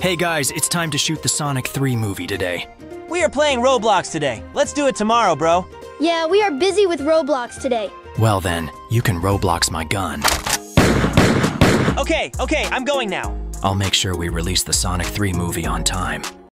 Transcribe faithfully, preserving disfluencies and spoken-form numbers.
Hey guys, it's time to shoot the Sonic three movie today. We are playing Roblox today. Let's do it tomorrow, bro. Yeah, we are busy with Roblox today. Well then, you can Roblox my gun. Okay, okay, I'm going now. I'll make sure we release the Sonic three movie on time.